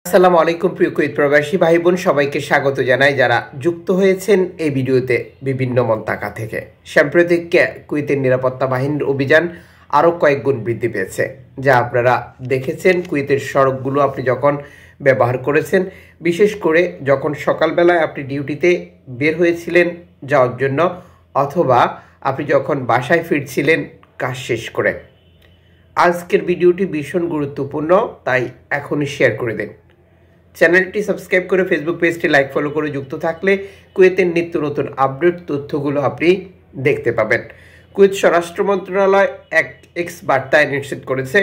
আসসালামু আলাইকুম প্রিয় কুয়েত প্রবাসী ভাই বোন সবাইকে স্বাগত জানাই যারা যুক্ত হয়েছেন এই ভিডিওতে বিভিন্ন মন্তাকা থেকে। সাম্প্রতিক কুয়েতের নিরাপত্তা বাহিনীর অভিযান আরও কয়েক গুণ বৃদ্ধি পেয়েছে, যা আপনারা দেখেছেন। কুয়েতের সড়কগুলো আপনি যখন ব্যবহার করেছেন, বিশেষ করে যখন সকালবেলায় আপনি ডিউটিতে বের হয়েছিলেন যাওয়ার জন্য, অথবা আপনি যখন বাসায় ফিরছিলেন কাজ শেষ করে। আজকের ভিডিওটি ভীষণ গুরুত্বপূর্ণ, তাই এখনই শেয়ার করে দিন। চ্যানেলটি সাবস্ক্রাইব করে ফেসবুক পেজটি লাইক ফলো করে যুক্ত থাকলে কুয়েতের নিত্য নতুন আপডেট তথ্যগুলো আপনি দেখতে পাবেন। কুয়েত স্বরাষ্ট্র মন্ত্রণালয় এক এক্স বার্তায় নিশ্চিত করেছে,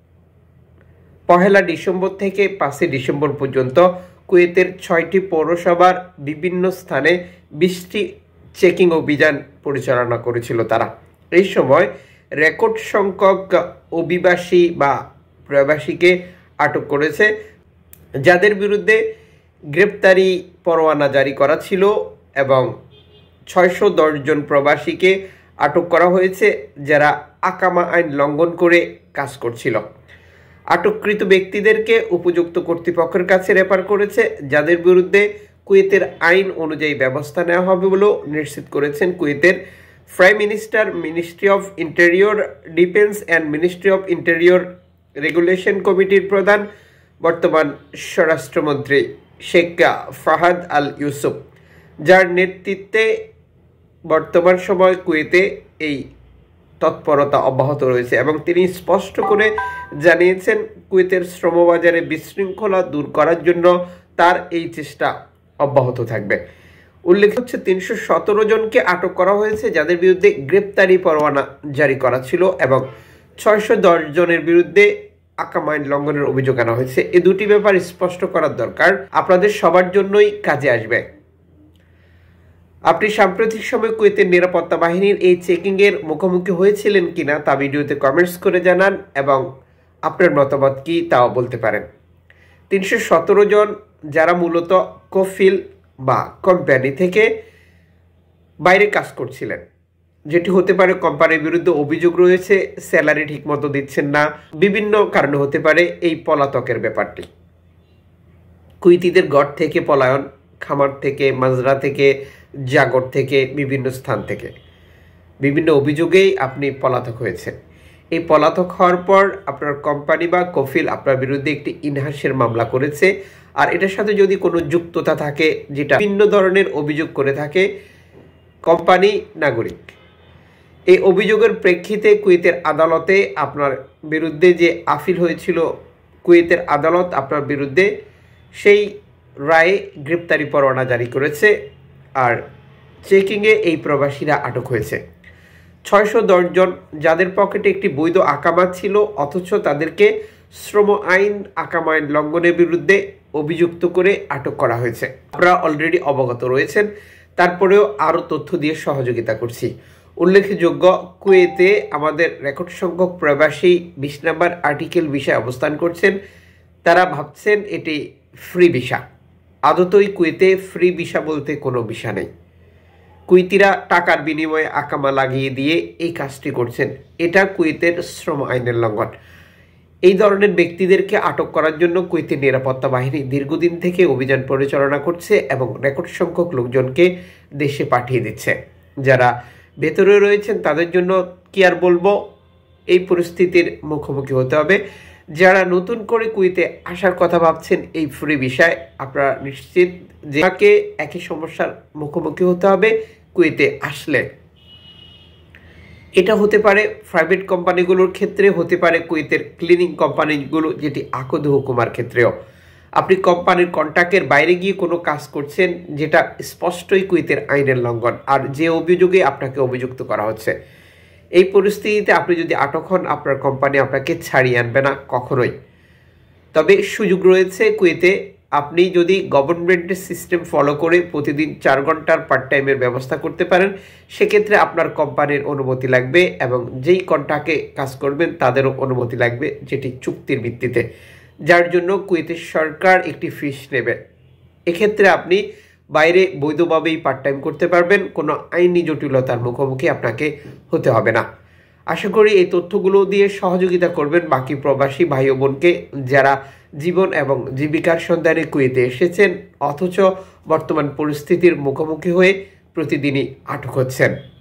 1 ডিসেম্বর থেকে 5 ডিসেম্বর পর্যন্ত কুয়েতের 6টি পৌরসভার বিভিন্ন স্থানে 20টি চেকিং অভিযান পরিচালনা করেছিল তারা। এই সময় রেকর্ড সংখ্যক অভিবাসী বা প্রবাসীকে আটক করেছে, যাদের বিরুদ্ধে গ্রেপ্তারি পরোয়ানা জারি করা ছিল, এবং 610 জন প্রবাসীকে আটক করা হয়েছে যারা আকামা আইন লঙ্ঘন করে কাজ করছিল। আটককৃত ব্যক্তিদেরকে উপযুক্ত কর্তৃপক্ষের কাছে রেফার করেছে, যাদের বিরুদ্ধে কুয়েতের আইন অনুযায়ী ব্যবস্থা নেওয়া হবে বলেও নিশ্চিত করেছেন কুয়েতের prime minister, ministry of interior, defence and ministry of interior regulation কমিটির প্রধান বর্তমান স্বরাষ্ট্রমন্ত্রী শেখ ফাহাদ আল ইউসুফ, যার নেতৃত্বে বর্তমান সময় কুয়েতে এই তৎপরতা অব্যাহত রয়েছে। এবং তিনি স্পষ্ট করে জানিয়েছেন, কুয়েতের শ্রমবাজারে বিশৃঙ্খলা দূর করার জন্য তার এই চেষ্টা অব্যাহত থাকবে। উল্লেখ হচ্ছে 317 জনকে আটক করা হয়েছে, যাদের বিরুদ্ধে গ্রেপ্তারি পরোয়ানা জারি করা ছিল, এবং 610 জনের বিরুদ্ধে আকামা আইন লঙ্ঘনের অভিযোগ আনা হয়েছে। এই দুটি ব্যাপার স্পষ্ট করার দরকার, আপনাদের সবার জন্যই কাজে আসবে। আপনি সাম্প্রতিক সময় কুয়েতের নিরাপত্তা বাহিনীর এই চেকিংয়ের মুখোমুখি হয়েছিলেন কিনা তা ভিডিওতে কমেন্টস করে জানান, এবং আপনার মতামত কি তাও বলতে পারেন। 317 জন যারা মূলত কফিল বা কোম্পানি থেকে বাইরে কাজ করছিলেন, যেটি হতে পারে কোম্পানির বিরুদ্ধে অভিযোগ রয়েছে, স্যালারি ঠিকমতো দিচ্ছেন না, বিভিন্ন কারণে হতে পারে এই পলাতকের ব্যাপারটি। কুয়েতিদের গড় থেকে পলায়ন, খামার থেকে, মাজরা থেকে, জাগর থেকে, বিভিন্ন স্থান থেকে বিভিন্ন অভিযোগেই আপনি পলাতক হয়েছেন। এই পলাতক হওয়ার পর আপনার কোম্পানি বা কফিল আপনার বিরুদ্ধে একটি ইনহাসের মামলা করেছে, আর এটার সাথে যদি কোনো যুক্ততা থাকে, যেটা বিভিন্ন ধরনের অভিযোগ করে থাকে কোম্পানি, নাগরিক, এই অভিযোগের প্রেক্ষিতে কুয়েতের আদালতে আপনার বিরুদ্ধে যে আপিল হয়েছিল, কুয়েতের আদালত আপনার বিরুদ্ধে সেই রায়ে গ্রেপ্তারি পরোয়ানা জারি করেছে, আর চেকিংয়ে এই প্রবাসীরা আটক হয়েছে। 610 জন যাদের পকেটে একটি বৈধ আকামা ছিল, অথচ তাদেরকে শ্রম আইন, আকামা আইন লঙ্ঘনের বিরুদ্ধে অভিযুক্ত করে আটক করা হয়েছে। আপনারা অলরেডি অবগত রয়েছেন, তারপরেও আরও তথ্য দিয়ে সহযোগিতা করছি। উল্লেখযোগ্য, কুয়েতে আমাদের রেকর্ড সংখ্যক প্রবাসী 20 নম্বর আর্টিকেল ভিসায় অবস্থান করছেন। তারা ভাবছেন এটি ফ্রি ভিসা। আদতই কুয়েতে ফ্রি ভিসা বলতে কোনো ভিসা নেই। কুয়েতিরা টাকার বিনিময়ে আকামা লাগিয়ে দিয়ে এই কাজটি করছেন। এটা কুয়েতের শ্রম আইনের লঙ্ঘন। এই ধরনের ব্যক্তিদেরকে আটক করার জন্য কুয়েতের নিরাপত্তা বাহিনী দীর্ঘদিন থেকে অভিযান পরিচালনা করছে, এবং রেকর্ড সংখ্যক লোকজনকে দেশে পাঠিয়ে দিচ্ছে। যারা ভেতরে রয়েছেন তাদের জন্য কি আর বলবো, এই পরিস্থিতির মুখোমুখি হতে হবে। যারা নতুন করে কুয়েতে আসার কথা ভাবছেন এই ফ্রি বিষয়, আপনারা নিশ্চিত যে একই সমস্যার মুখোমুখি হতে হবে কুয়েতে আসলে। এটা হতে পারে প্রাইভেট কোম্পানিগুলোর ক্ষেত্রে, হতে পারে কুয়েতের ক্লিনিং কোম্পানিগুলো, যেটি আকদ হুকুমার ক্ষেত্রেও। আপনি কোম্পানির কন্ট্রাক্টের বাইরে গিয়ে কোনো কাজ করছেন, যেটা স্পষ্টই কুয়েতের আইনের লঙ্ঘন, আর যে অভিযোগে আপনাকে অভিযুক্ত করা হচ্ছে। এই পরিস্থিতিতে আপনি যদি আটক হন, আপনার কোম্পানি আপনাকে ছাড়িয়ে আনবে না কখনোই। তবে সুযোগ রয়েছে কুয়েতে, আপনি যদি গভর্নমেন্টের সিস্টেম ফলো করে প্রতিদিন 4 ঘন্টার পার্ট টাইমের ব্যবস্থা করতে পারেন, সেক্ষেত্রে আপনার কোম্পানির অনুমতি লাগবে, এবং যেই কন্ট্রাক্টে কাজ করবেন তাদেরও অনুমতি লাগবে, যেটি চুক্তির ভিত্তিতে, যার জন্য কুয়েতের সরকার একটি ফিস নেবে। এক্ষেত্রে আপনি বাইরে বৈধভাবেই পার্ট টাইম করতে পারবেন, কোনো আইনি জটিলতার মুখোমুখি আপনাকে হতে হবে না। আশা করি এই তথ্যগুলো দিয়ে সহযোগিতা করবেন বাকি প্রবাসী ভাই ও বোনকে যারা জীবন এবং জীবিকার সন্ধানে কুয়েতে এসেছেন, অথচ বর্তমান পরিস্থিতির মুখোমুখি হয়ে প্রতিদিনই আটক হচ্ছেন।